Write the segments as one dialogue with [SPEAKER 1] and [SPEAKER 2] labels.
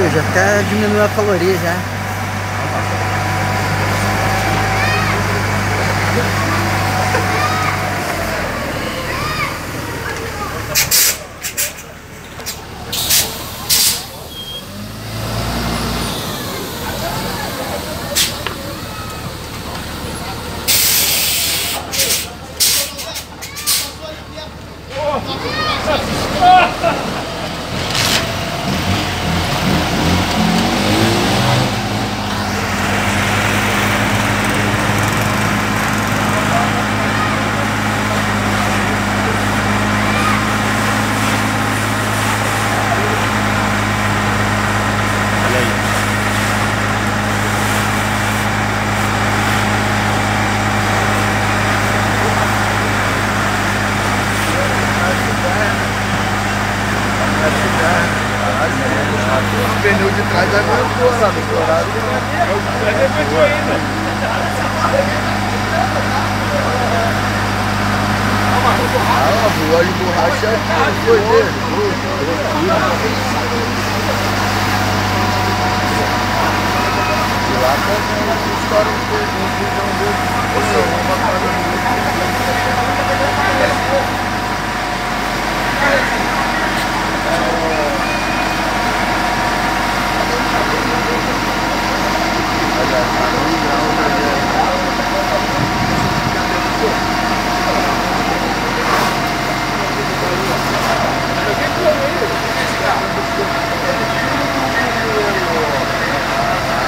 [SPEAKER 1] já até diminuiu a caloria já.
[SPEAKER 2] O pneu de trás aguentou lá no Colorado. Aguentou ainda. O óleo de borracha foi dele. E lá também a história de um dele. Uma batalha.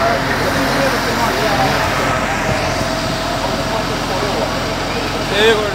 [SPEAKER 3] Ei,